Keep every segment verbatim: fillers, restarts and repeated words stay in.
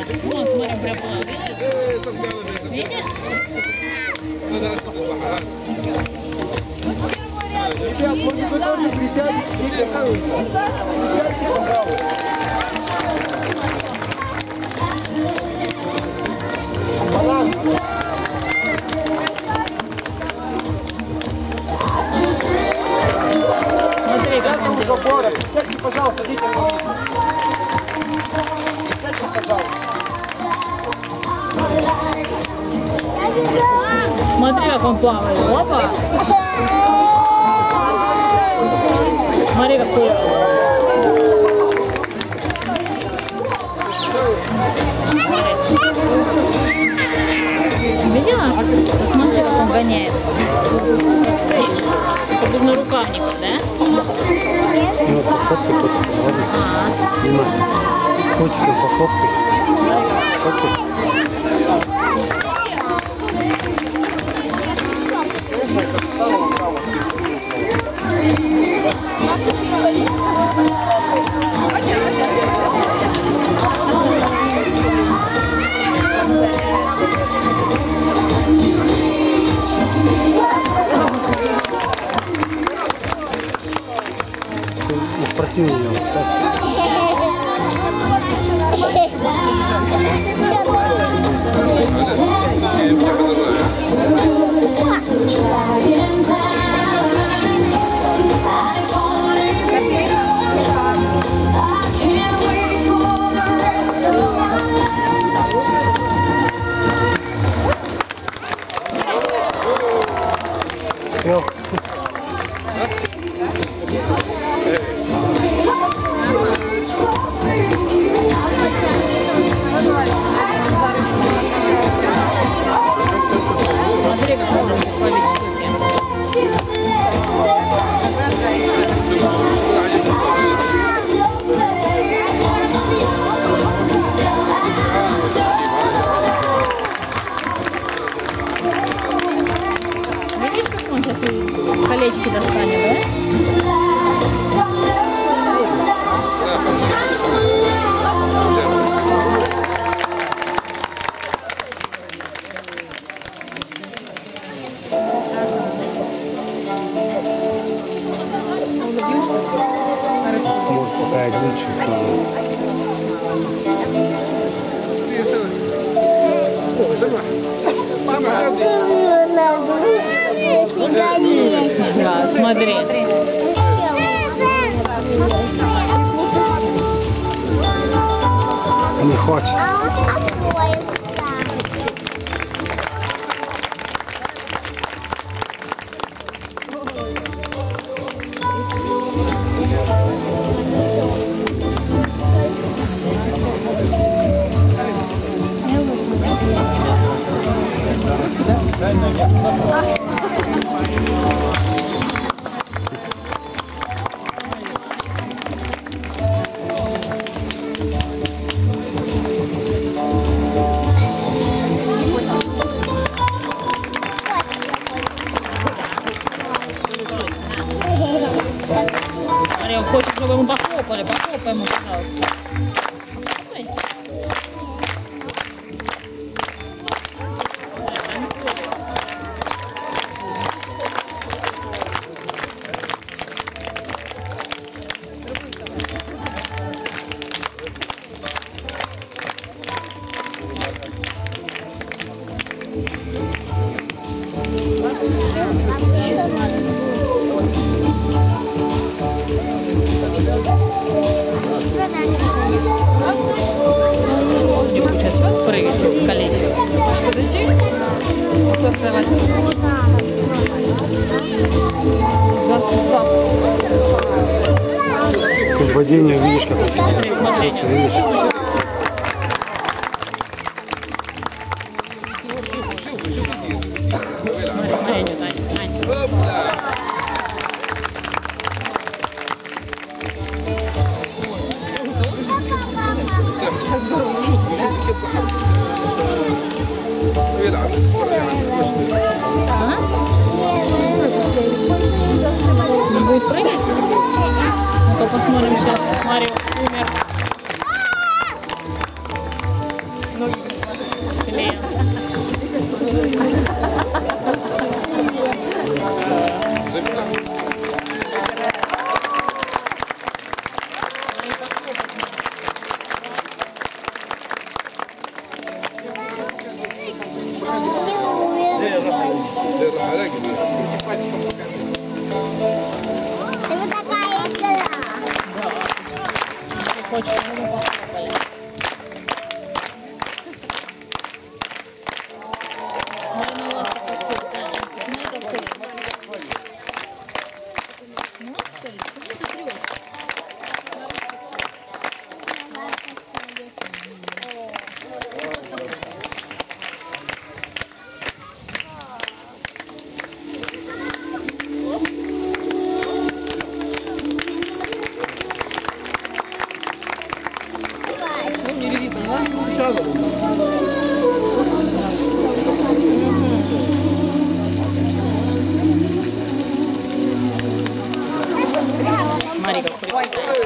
Вон, смотри, прям видишь? Ребят, может быть, тоже присядете, присядьте, пожалуйста. Смотри, как он делает. Присядьте, пожалуйста, дети. Присядьте, пожалуйста. Смотри, как он плавает. Опа! Смотри, как плавает. Видела? Посмотри, как он гоняет. Видишь? Как будто на рукавниках, да? Ну, походкой, ладно. Котиком походкой. Походкой. Спортивный у него, Смотри, как он ловит Видишь, как он сейчас колечки достанет, да? может, пока отличие. Да, смотри. Не хочет. Смотри, он хочет, чтобы ему похлопали. Похлопай ему, пожалуйста. Похлопай. Сейчас прыгать в колечко. Подойди. Падение видишь, как Смотри, смотри. видишь. Аню, Аню, Аню. А? Не будет прыгать? Ну-ка посмотрим сейчас. Смотри, умер. Смотри, как прикольно.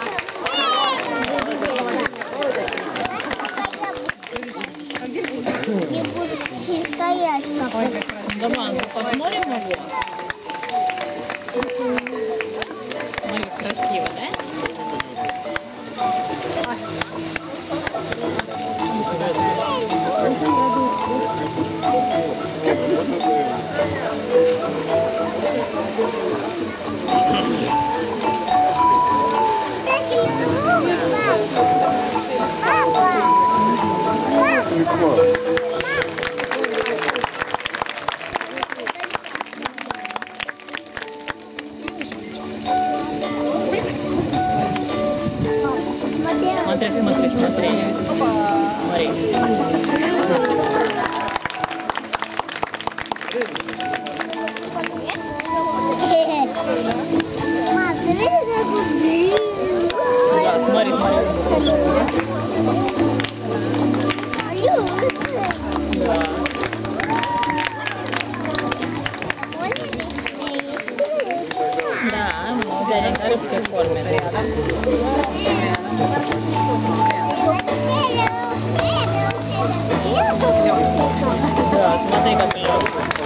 Давай, мы посмотрим на него. Смотри, как красиво, да? Смотри, смотри, смотри. Смотри. Да, смотри, смотри. Да. Да, ну, дяденька рыбкой кормит. Да, смотри, как лёг.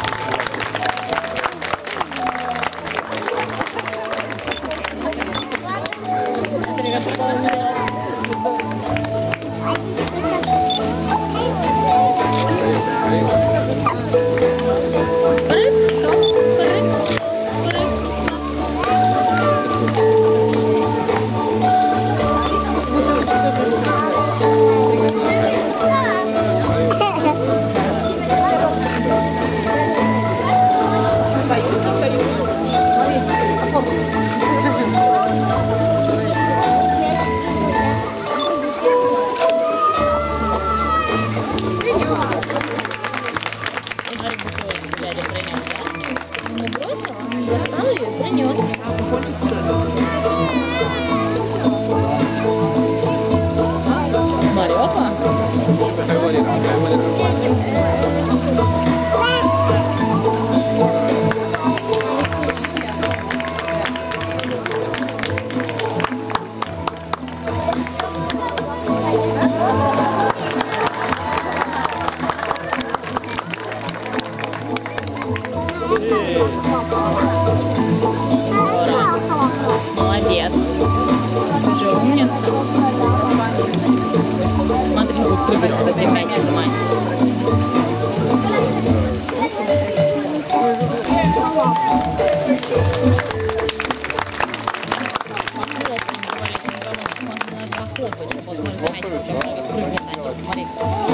Смотри, как полный. Дядя принес, да? Ему бросил, он достал ее и принес. Смотри, опа. Молодец. Ты же умница. Смотри, как прыгает, кстати, мяч, внимание. Надо охлопать. Вот, можно заметить, как прыгает на них. Смотри.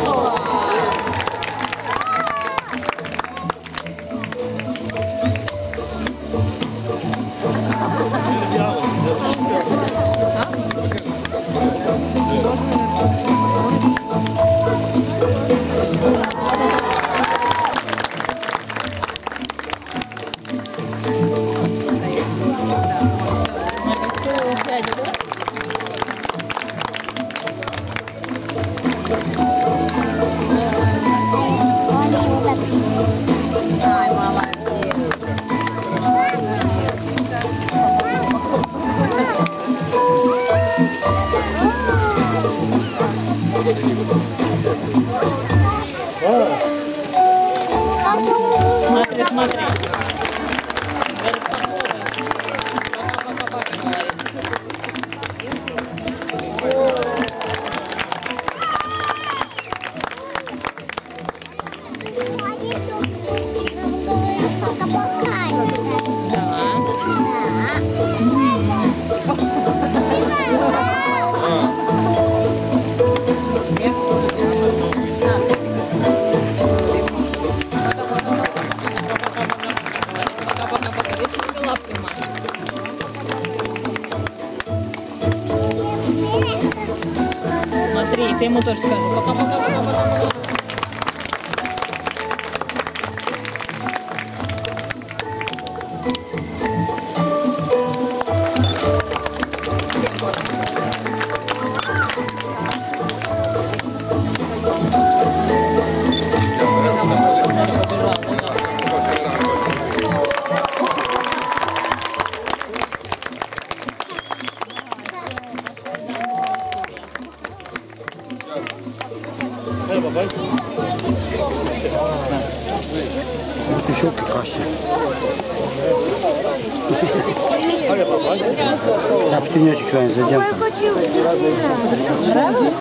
Смотри, смотри. Говорит, попробуй. Пока-пока-пока, говорит. Да. Ты ему тоже скажу. Пока-пока-пока-пока. Вот еще Пикассо. Я птенечек сегодня зайдем. Я хочу.